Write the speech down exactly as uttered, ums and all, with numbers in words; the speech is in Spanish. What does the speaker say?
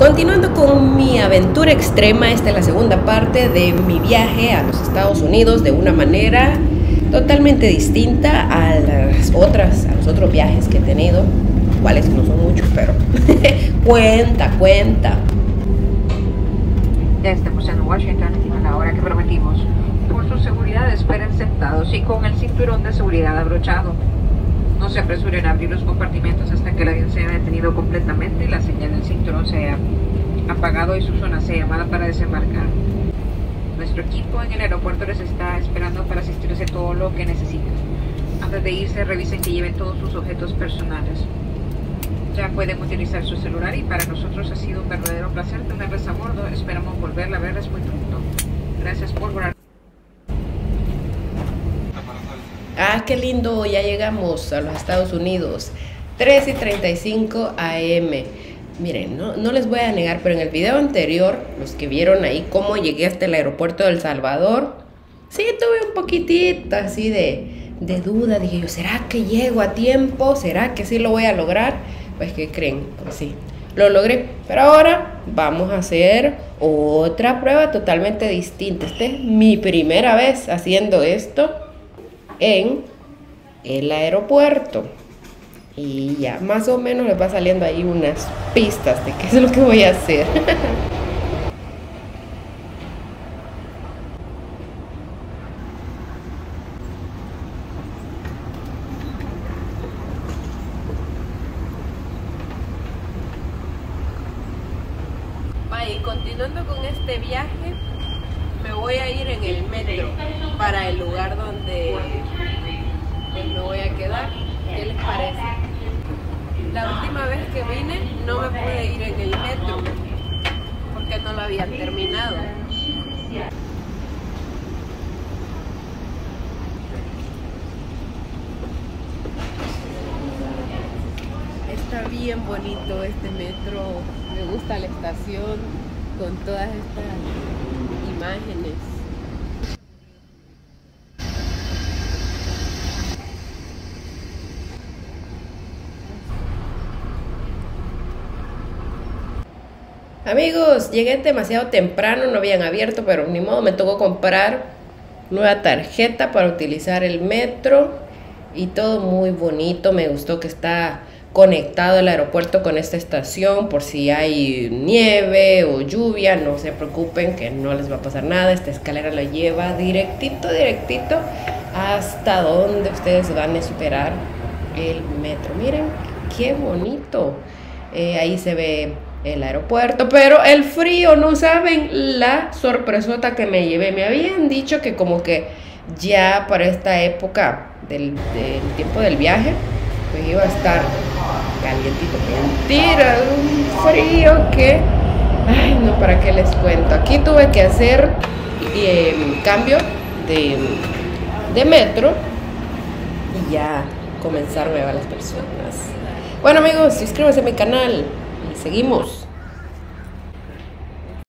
Continuando con mi aventura extrema, esta es la segunda parte de mi viaje a los Estados Unidos de una manera totalmente distinta a las otras, a los otros viajes que he tenido, cuales no son muchos, pero cuenta, cuenta. Ya estamos en Washington a la hora que prometimos. Por su seguridad esperen sentados y con el cinturón de seguridad abrochado. No se apresuren a abrir los compartimentos hasta que el avión se haya detenido completamente y la señal del cinturón se haya apagado y su zona sea llamada para desembarcar. Nuestro equipo en el aeropuerto les está esperando para asistirles a todo lo que necesiten. Antes de irse, revisen que lleven todos sus objetos personales. Ya pueden utilizar su celular y para nosotros ha sido un verdadero placer tenerles a bordo. Esperamos volverla a verles muy pronto. Gracias por volar. Ah, qué lindo, ya llegamos a los Estados Unidos. tres y treinta y cinco a eme. Miren, no, no les voy a negar, pero en el video anterior, los que vieron ahí cómo llegué hasta el aeropuerto de El Salvador, sí tuve un poquitito así de, de duda. Dije yo, ¿será que llego a tiempo? ¿Será que sí lo voy a lograr? Pues, ¿qué creen? Pues sí, lo logré. Pero ahora vamos a hacer otra prueba totalmente distinta. Esta es mi primera vez haciendo esto en el aeropuerto. Y ya más o menos les va saliendo ahí unas pistas de qué es lo que voy a hacer. Y continuando con este viaje, me voy a ir en el metro para el lugar donde me voy a quedar. ¿Qué les parece? La última vez que vine no me pude ir en el metro porque no lo habían terminado. Está bien bonito este metro, me gusta la estación con todas estas imágenes. Amigos, llegué demasiado temprano, no habían abierto, pero ni modo, me tocó comprar nueva tarjeta para utilizar el metro y todo muy bonito. Me gustó que está conectado el aeropuerto con esta estación por si hay nieve o lluvia. No se preocupen que no les va a pasar nada. Esta escalera la lleva directito, directito hasta donde ustedes van a esperar el metro. Miren qué bonito. Eh, ahí se ve el aeropuerto, pero el frío, no saben la sorpresota que me llevé. Me habían dicho que como que ya para esta época del, del tiempo del viaje pues iba a estar calientito. Mentira, un frío que, ay no, para qué les cuento. Aquí tuve que hacer eh, cambio de, de metro y ya comenzaron a ver las personas. Bueno amigos, suscríbanse a mi canal y seguimos.